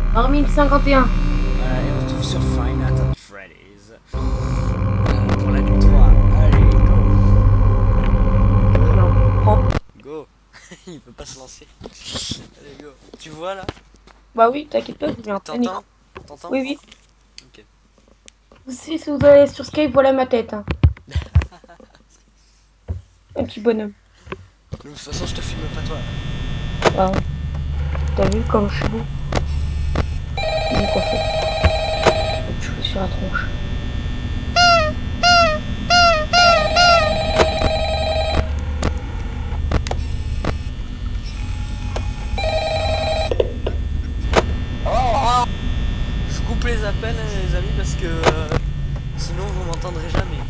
1051. Voilà, et on se trouve sur Five Nights at Freddy's. Pour la nuit 3. Allez, go. Non, prends. Go. Il peut pas se lancer. Allez, go. Tu vois là? Bah oui, t'inquiète pas, je vais en plein écran. T'entends? Oui, oui. Ok. Si vous allez sur Skype, voilà ma tête. Hein. Un petit bonhomme. De toute façon, je te filme pas toi. Ah, t'as vu comme je suis beau? Bien coiffé. Je suis sur la tronche. Je coupe les appels, les amis, parce que sinon vous m'entendrez jamais.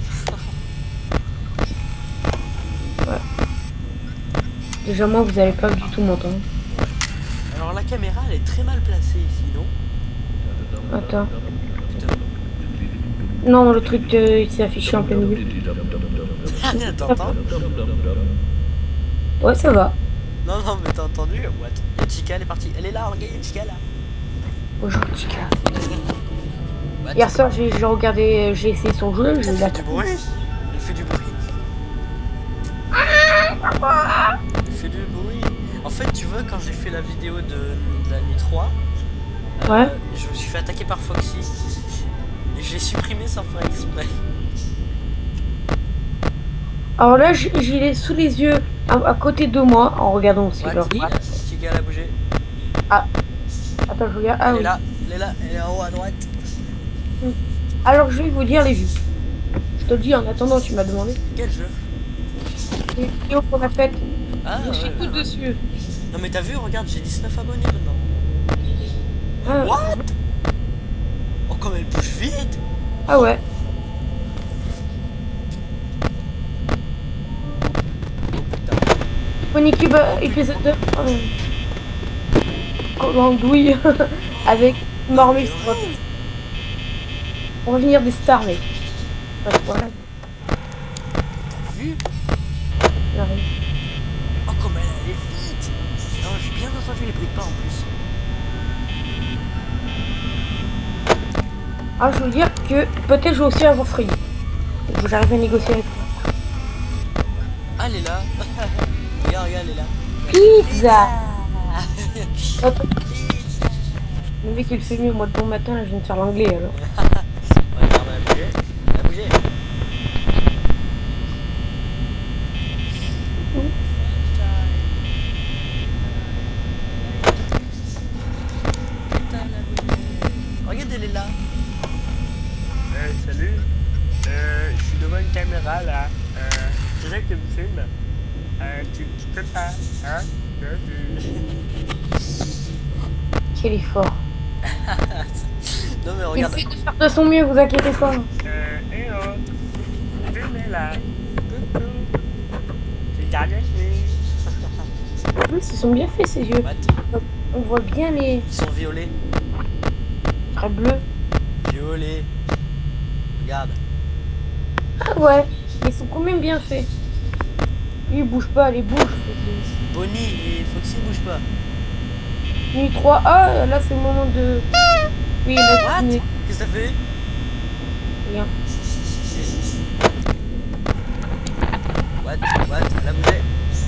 Ouais. Déjà moi, vous allez pas du tout m'entendre. Alors la caméra, elle est très mal placée ici, non? Attends. Putain. Non, le truc, il s'est affiché en plein milieu. T'entends? Ouais, ça va. Non, non, mais t'as entendu? What? Y'a Chica, elle est partie. Elle est là, regarde, y'a Chica là. Bonjour, Chica. What? Hier soir, j'ai regardé, j'ai essayé son jeu, Elle je fait l'ai du bruit. Elle fait du bruit. Elle fait du bruit. En fait, tu vois, quand j'ai fait la vidéo de la nuit 3, Ouais. je me suis fait attaquer par Foxy. Et je l'ai supprimé sans faire exprès. Alors là, j'ai les sous les yeux, à côté de moi, en regardant aussi What? leur Chica, elle a bougé. Ah, attends, je regarde. Ah Elle est oui. là, elle est là, elle est en haut à droite. Alors, je vais vous dire les vues. Je te le dis en attendant, tu m'as demandé. Quel jeu? Les vidéos qu'on a faites. Ah, Je suis ouais, tout ouais. dessus. Non mais t'as vu, regarde, j'ai 19 abonnés maintenant. Ah, What? Oh, comme elle bouge vite. ah ouais. Oh putain. Ponycube épisode 2. Andouille avec Marmite. On va venir des stars, mec. Pas de problème. T'as vu? J'arrive. Oh, comme elle est vite. Non, j'ai bien entendu les bruits de pas en plus. Ah, je veux dire que peut-être je vais aussi avoir Free. J'arrive à négocier avec toi. Ah, elle est là. Regarde, regarde, elle est là. Pizza. Hop. Pizza. Le mec il fait mieux, moi de bon matin là je viens de faire l'anglais alors. Ouais, regarde, elle a bougé. Elle a bougé. Regarde, elle est là. Salut. Je suis devant une caméra là. C'est vrai que tu me filmes. Tu peux pas, hein? Quel effort. Non mais Il regarde. essaie de faire de son mieux, vous inquiétez pas. Eh oh. Filmez là. Coucou. C'est Garnet. En plus ils sont bien faits ces yeux. What? On voit bien les Ils sont violets. traits bleus. Violets. Regarde. Ah ouais, ils sont quand même bien faits. Lui il bouge pas, les bouges. Bonnie et Foxy bougent pas. Nuit 3. Ah là c'est le moment de. Oui, là What? c'est Qu'est-ce que ça fait? rien. What? Elle a bougé.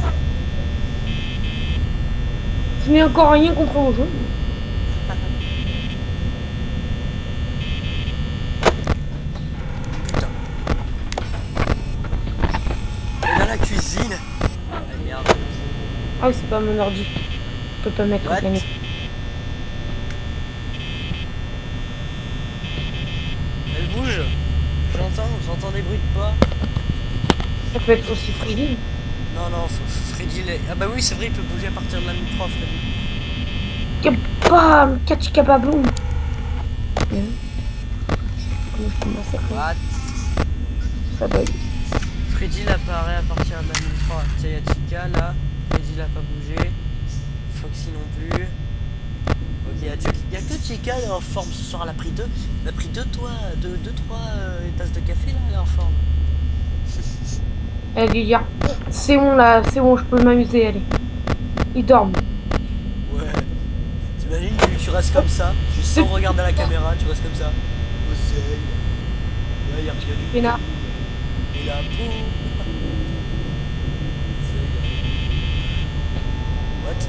Je n'ai encore rien contre mon jeu. Putain. Elle est dans la cuisine. Ah merde. Ah oui, c'est pas mon ordi. Je peux pas mettre en What? plein écran. Elle bouge. J'entends des bruits de pas. Ça peut être aussi Freddy. Non, non, Freddy, ah bah oui, c'est vrai, il peut bouger à partir de la nuit 3, Freddy. Bam, Kachikababoum. Comment je commence à faire What? ça bug. Freddy, il apparaît à partir de la nuit 3. Tiens, il y a Chica, là. Freddy, il a pas bougé. Foxy non plus. Ok, il y a que Chica, elle est en forme ce soir. Elle a pris deux. Elle a pris deux, trois tasses de café, là, elle est en forme. Elle dit dire, c'est bon là, c'est bon, je peux m'amuser, allez. Ils dorment. Ouais. T'imagines, tu restes comme ça, juste sans regarder à la caméra, tu restes comme ça. Oseille. Là, il y a du... Et là. Et là, boum. What?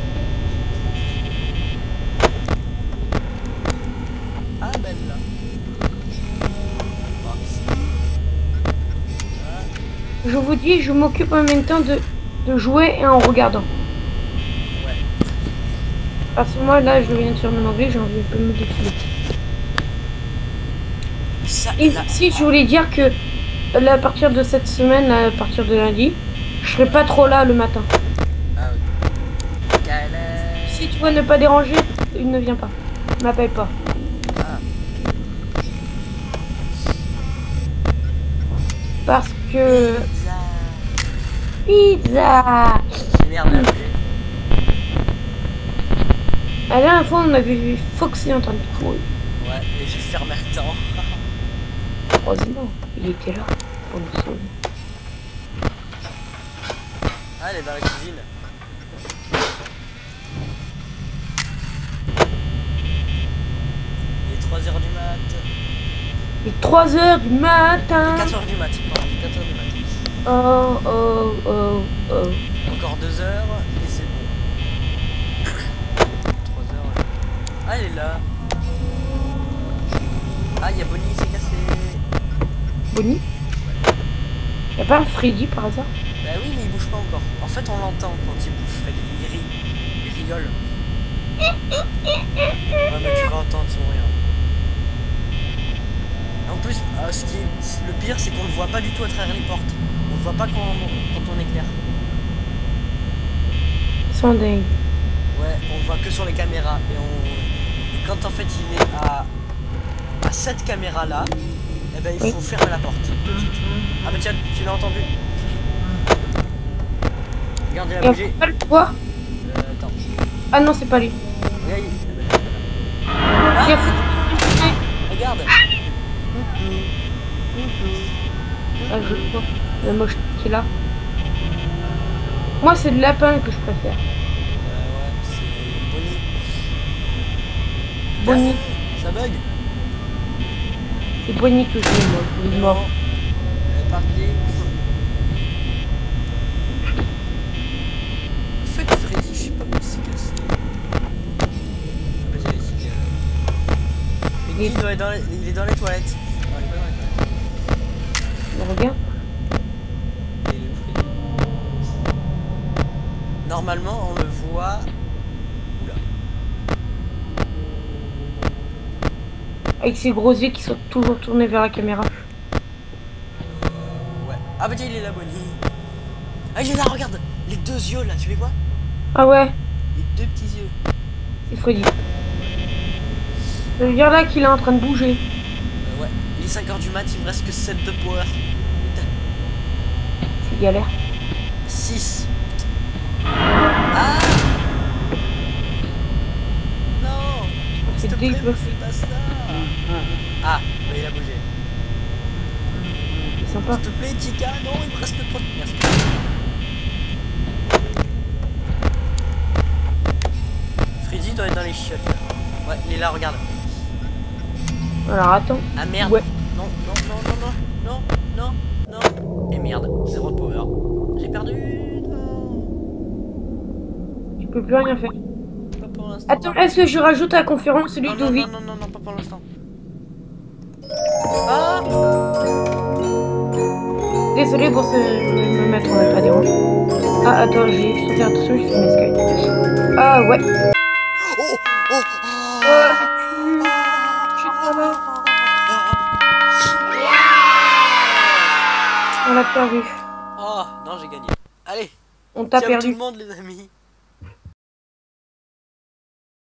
Ah, belle là. Je vous dis, je m'occupe en même temps de jouer et en regardant. Ouais. Parce que moi, là, je viens de faire mon anglais, j'ai envie de me défiler. Et si je voulais dire que là, à partir de cette semaine, là, à partir de lundi, je serai pas trop là le matin. Ah oui. Si tu veux ne pas déranger, il ne vient pas. M'appelle pas. Ah. Parce que... Pizza. Merde, là, La dernière fois, on avait vu Foxy en train de courir. ouais, et j'ai fermé le temps. Heureusement, il était là pour nous sauver. Ah, elle est dans la cuisine. Il est 3h du mat. Il est 3h du matin. 4h du mat, pardon, 4h du mat. Oh, oh, oh, oh. Encore 2 heures et c'est bon. 3 heures. Ah, elle est là. Ah, il y a Bonnie, il s'est cassé. Bonnie? Y'a pas un Freddy par hasard? Bah oui, mais il bouge pas encore. En fait, on l'entend quand il bouge, Freddy. Il rit. Il rigole. Ouais, mais tu vas entendre son rire. En plus, le pire, c'est qu'on le voit pas du tout à travers les portes. On le voit pas quand on éclaire. Sans dingue. Ouais, on le voit que sur les caméras. Et quand en fait il est à cette caméra là, eh ben il faut fermer la porte. Ah mais tiens, tu l'as entendu. Regarde, il a bougé. Pas le voir. Attends. Ah non, c'est pas lui. Regarde. Ah, regarde. Ah, je le vois. Le moche qui est là. Moi, c'est le lapin que je préfère. Ouais, c'est Bonnie. Bonnie. Ça bug. C'est Bonnie que je veux, moi. Il est mort. Elle est partie. En fait, Freddy, je sais pas où il s'est cassé. Vas-y, ici. Freddy, il est dans les toilettes. Non, il est pas dans les toilettes. Regarde. Il est où, Freddy? Normalement, on le voit. Oula. Avec ses gros yeux qui sont toujours tournés vers la caméra. Ouais. Ah bah tiens, il est là, Bonnie. Ah, il est là, regarde. Les 2 yeux là, tu les vois? Ah ouais, Les 2 petits yeux. c'est Freddy. Ça veut dire là qu'il est en train de bouger. Ouais. Il est 5h du mat, il me reste que 7 de power. Putain. C'est galère. 6. Ah non. S'il te plaît, me fais pas ça. Ah, bah, il a bougé. C'est sympa. S'il te plaît, Tika, non, il me reste que 3. Merci. Freddy doit être dans les chiottes là. Ouais, il est là, regarde. Alors attends. Ah merde. Ouais. Non, non, non, non, non, non, non. Et merde, 0 de power. J'ai perdu. Non. Tu peux plus rien faire. Pas pour l'instant. Attends, est-ce que je rajoute à la conférence celui Non, de non, Ludovic? non, non, non, non, pas pour l'instant. Ah. Désolé pour me mettre en pas dérange. Ah attends, je dois faire attention, je fais mes skates. Ah ouais. Oh, oh, On l'a perdu. oh, non, j'ai gagné. Allez, On t'a ciao perdu. tout le monde, les amis.